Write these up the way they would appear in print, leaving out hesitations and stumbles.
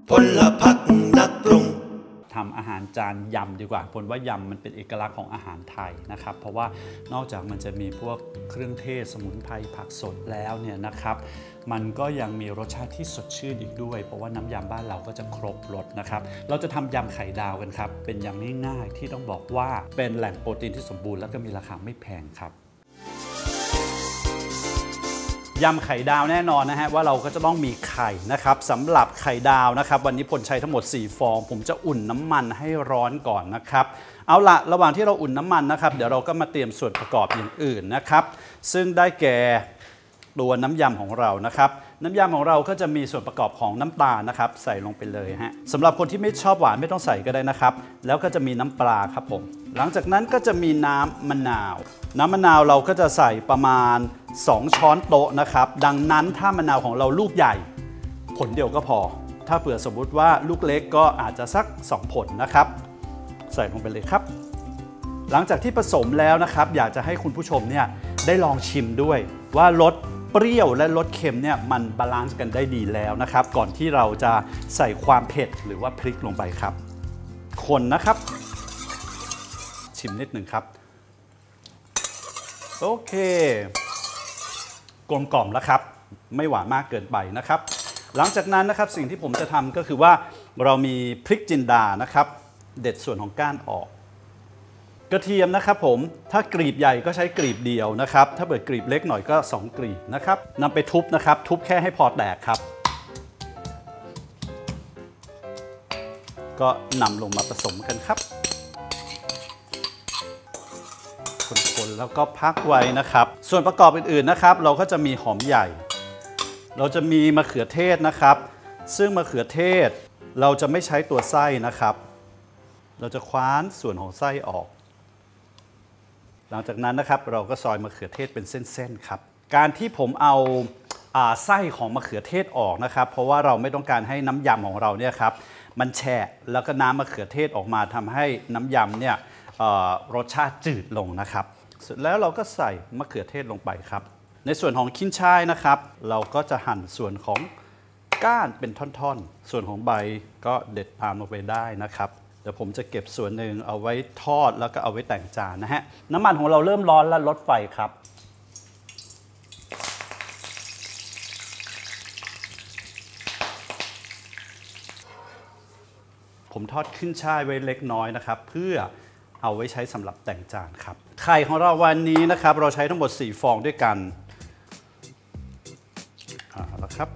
พลพรรคนักปรุงทำอาหารจานยำดีกว่าผลว่ายำมันเป็นเอกลักษณ์ของอาหารไทยนะครับเพราะว่านอกจากมันจะมีพวกเครื่องเทศสมุนไพรผักสดแล้วเนี่ยนะครับมันก็ยังมีรสชาติที่สดชื่นอีกด้วยเพราะว่าน้ำยำบ้านเราก็จะครบรสนะครับเราจะทำยำไข่ดาวกันครับเป็นยำง่ายๆที่ต้องบอกว่าเป็นแหล่งโปรตีนที่สมบูรณ์แล้วก็มีราคาไม่แพงครับยำไข่ดาวแน่นอนนะฮะว่าเราก็จะต้องมีไข่นะครับสำหรับไข่ดาวนะครับวันนี้ผลใช้ทั้งหมด4ฟองผมจะอุ่นน้ำมันให้ร้อนก่อนนะครับเอาละระหว่างที่เราอุ่นน้ำมันนะครับเดี๋ยวเราก็มาเตรียมส่วนประกอบอย่างอื่นนะครับซึ่งได้แก่ตัวน้ำยำของเรานะครับน้ำยำของเราก็จะมีส่วนประกอบของน้ำตาลนะครับใส่ลงไปเลยฮะสำหรับคนที่ไม่ชอบหวานไม่ต้องใส่ก็ได้นะครับแล้วก็จะมีน้ำปลาครับผมหลังจากนั้นก็จะมีน้ำมะนาวเราก็จะใส่ประมาณ2ช้อนโต๊ะนะครับดังนั้นถ้ามะนาวของเราลูกใหญ่ผลเดียวก็พอถ้าเผื่อสมมุติว่าลูกเล็กก็อาจจะสัก2ผลนะครับใส่ลงไปเลยครับหลังจากที่ผสมแล้วนะครับอยากจะให้คุณผู้ชมเนี่ยได้ลองชิมด้วยว่ารสเปรี้ยวและรสเค็มเนี่ยมันบาลานซ์กันได้ดีแล้วนะครับก่อนที่เราจะใส่ความเผ็ดหรือว่าพริกลงไปครับคนนะครับชิมนิดหนึ่งครับโอเคกลมกล่อมแล้วครับไม่หวานมากเกินไปนะครับหลังจากนั้นนะครับสิ่งที่ผมจะทำก็คือว่าเรามีพริกจินดานะครับเด็ดส่วนของก้านออกกระเทียมนะครับผมถ้ากรีบใหญ่ก็ใช้กรีบเดียวนะครับถ้าเปิดกรีบเล็กหน่อยก็2กรีบนะครับนำไปทุบนะครับทุบแค่ให้พอแตกครับก็นำลงมาผสมกันครับคนๆแล้วก็พักไว้นะครับส่วนประกอบอื่นๆนะครับเราก็จะมีหอมใหญ่เราจะมีมะเขือเทศนะครับซึ่งมะเขือเทศเราจะไม่ใช้ตัวไส้นะครับเราจะคว้านส่วนของไส้ออกหลังจากนั้นนะครับเราก็ซอยมะเขือเทศเป็นเส้นๆครับการที่ผมเอาไส้ของมะเขือเทศออกนะครับเพราะว่าเราไม่ต้องการให้น้ำยำของเราเนี่ยครับมันแฉะแล้วก็น้ำมะเขือเทศออกมาทำให้น้ำยำเนี่ยรสชาติจืดลงนะครับเสร็จแล้วเราก็ใส่มะเขือเทศลงไปครับในส่วนของขิ้นช่ายนะครับเราก็จะหั่นส่วนของก้านเป็นท่อนๆส่วนของใบก็เด็ดตามลงไปได้นะครับเดี๋ยวผมจะเก็บส่วนหนึ่งเอาไว้ทอดแล้วก็เอาไว้แต่งจานนะฮะน้ำมันของเราเริ่มร้อนแล้วลดไฟครับผมทอดขึ้นช่ายไว้เล็กน้อยนะครับเพื่อเอาไว้ใช้สำหรับแต่งจานครับไข่ของเราวันนี้นะครับเราใช้ทั้งหมด4ฟองด้วยกันแล้วครับ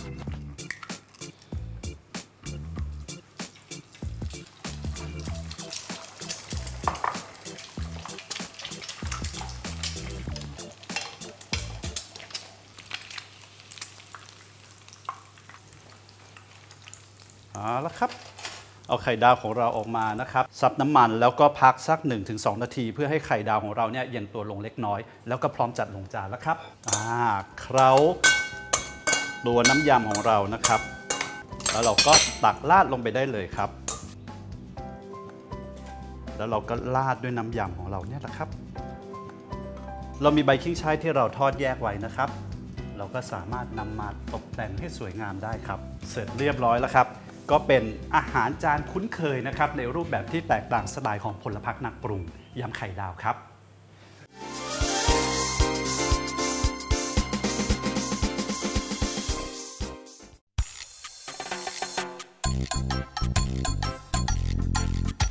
แล้วครับเอาไข่ดาวของเราออกมานะครับซับน้ำมันแล้วก็พักสัก 1-2 นาทีเพื่อให้ไข่ดาวของเราเนี่ยเย็นตัวลงเล็กน้อยแล้วก็พร้อมจัดลงจานแล้วครับเคล้าตัวน้ำยำของเรานะครับแล้วเราก็ตักราดลงไปได้เลยครับแล้วเราก็ราดด้วยน้ำยำของเราเนี่ยแหละครับเรามีใบขิ้งช่ายที่เราทอดแยกไว้นะครับเราก็สามารถนำมาตกแต่งให้สวยงามได้ครับเสร็จเรียบร้อยแล้วครับก็เป็นอาหารจานคุ้นเคยนะครับในรูปแบบที่แตกต่างสไตล์ของพลพรรคนักปรุงยำไข่ดาวครับ